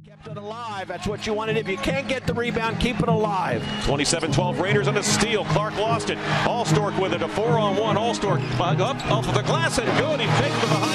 Kept it alive. That's what you wanted. If you can't get the rebound, keep it alive. 27-12 Raiders on a steal. Clark lost it. Alstork with it. A 4-on-1. Alstork up off of the glass and good. He faked the behind.